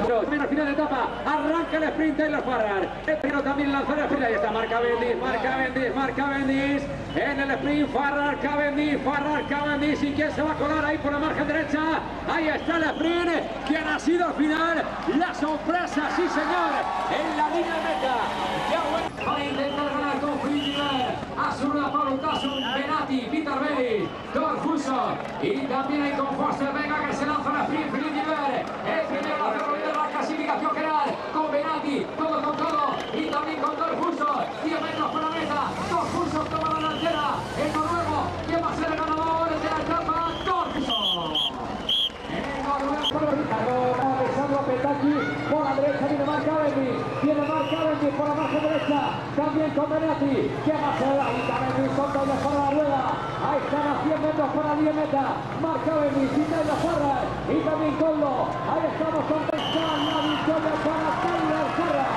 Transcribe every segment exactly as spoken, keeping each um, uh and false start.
También al final de etapa, arranca el sprint Taylor Farrar. Pero también lanzó el sprint. Ahí está, marca Cavendish, marca Cavendish, marca Cavendish. En el sprint, Farrar, Cavendish, Farrar, Cavendish. ¿Y quién se va a colar ahí por la margen derecha? Ahí está el sprint. ¿Quién ha sido al final? La sorpresa, sí señor, en la línea de meta. Ya va a intentar ganar con Filipe. Asuna, Pablo Tasson, Benati, Peter Belli, Confuso. Y también hay con Foster Vega que se lanza al sprint. Filipe, el primero a hacerlo de la clasificación general. Con Benati, todo con todo. Y también con Confuso. diez metros por la meta. Confuso toma la delantera. El noruego, ¿quién va a ser el ganador de la etapa? Confuso. El noruego. Alessandro Petacchi por la derecha viene Mark Cavendish, viene Mark Cavendish por la margen derecha, también con Benati, que va a ser ahí Cavendish con Taylor Farrar la rueda, ahí están a cien metros por la línea meta, Mark Cavendish y Taylor Farrar, y también Collo, ahí estamos con la victoria para Taylor Farrar.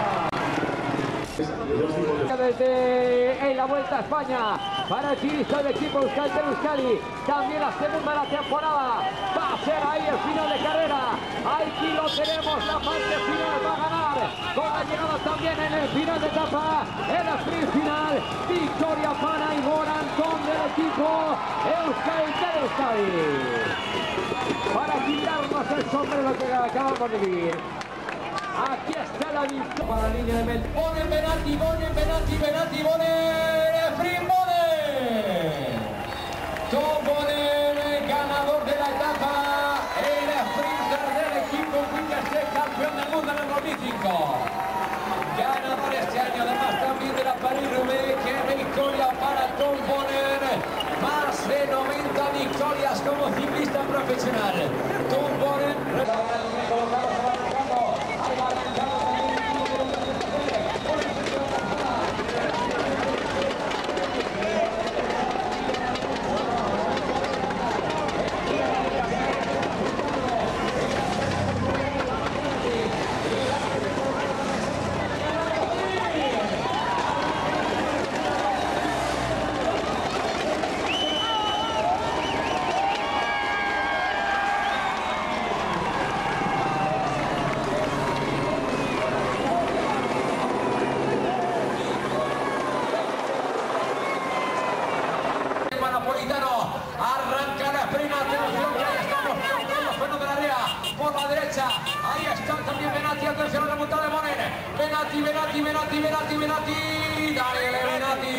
Desde en la Vuelta a España para el ciclista del equipo Euskaltel Euskadi, también la segunda de la temporada, va a ser ahí el final de carrera, aquí lo tenemos, la parte final va a ganar, con la llegada también en el final de etapa, en la sprint final, victoria para Igor Antón del equipo Euskaltel Euskadi, para quitarnos el sombrero que acabamos de vivir. Aquí está la victoria para la línea de meta. Bonen, Benati, Bonen, Benati, Benati, Bonen, sprint Bonen. Tom Bonen, ganador de la etapa, el sprinter del equipo Quick-Step, campeón del mundo en el dos mil cinco. Ganador este año además también de la Paris-Roubaix, que victoria para Tom Bonen. Más de noventa victorias como ciclista profesional. Tom Bonen. Arranca la sprint, atención que ahí estamos con los frenos de la rea por la derecha, ahí está también Benati, atención a la remontada de Bonen, Benati, Benati, Benati, Benati, Benati, Daniel Benati,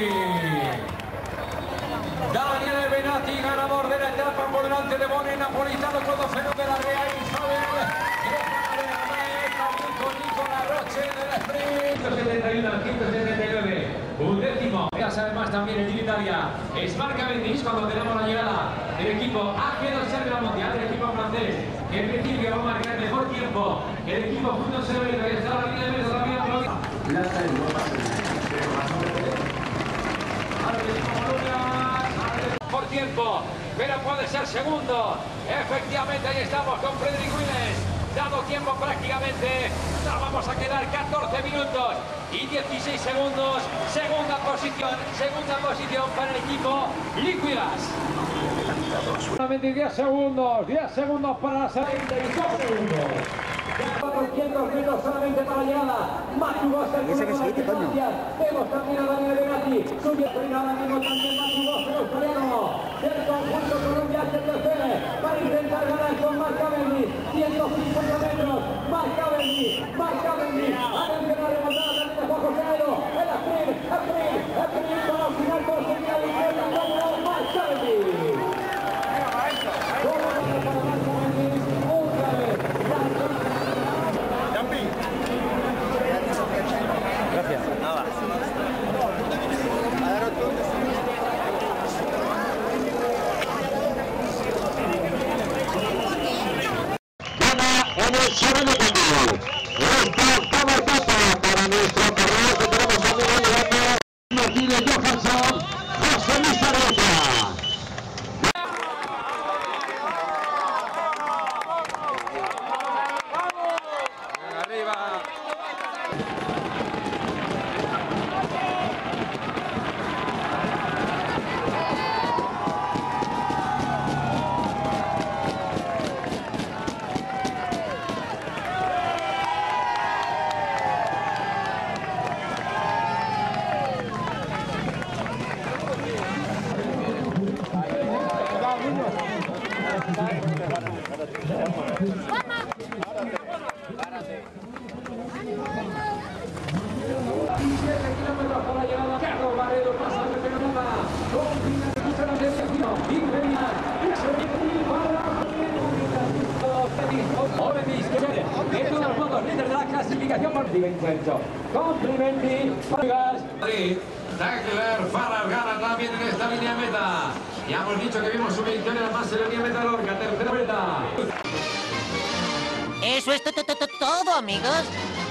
Daniel Benati, ganador de la etapa por delante de Bonen, napolitano con los frenos de la rea, Isabel, también con Nicolás Roche en el sprint, ciento setenta y uno, ciento setenta y nueve, un décimo. Además también en Italia es Mark Cavendish cuando tenemos la llegada del equipo A G dos R Mundial, del equipo francés, que en principio va a marcar mejor tiempo que el equipo Punto Severo, que está a la línea de meta también. Por tiempo, pero puede ser segundo. Efectivamente, ahí estamos con Frederick Willis. Dado tiempo prácticamente, nos vamos a quedar catorce minutos y dieciséis segundos. Segunda posición, segunda posición para el equipo Liquigas. Solamente diez segundos, diez segundos para la treinta y dos segundos. cuatrocientos metros solamente para la llegada. Matu Bosch en una buena distancia. Vemos también a Daniel Benati. Sube ahora mismo también Matu Bosch, el australiano. Del conjunto Colombia es el tercero. Para intentar ganar con Mark Cavendish. ciento cincuenta metros. Mark Cavendish. Mark Cavendish. Atención a la remontada también de Juan José Nero. El sprint, sprint, sprint para al final conseguir la victoria como Mark Cavendish. ¿Cómo va a para Mark Cavendish? Otra vez. Gracias. Nada. Gana en el segundo partido. Esta octava etapa. Di Vincenzo. Complimenti, amigas. Tackler, Farrar gana también en esta línea meta. Ya hemos dicho que vimos su victoria más en la línea meta Lorca, tercera meta. Eso es todo, amigos.